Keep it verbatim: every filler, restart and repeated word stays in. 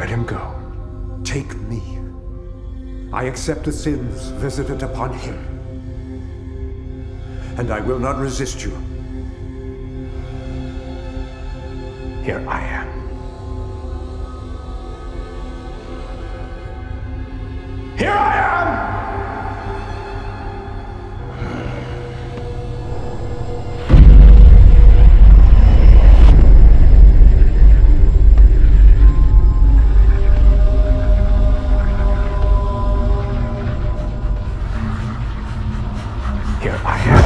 Let him go. Take me. I accept the sins visited upon him. And I will not resist you. Here I am. Here I am! Here I am.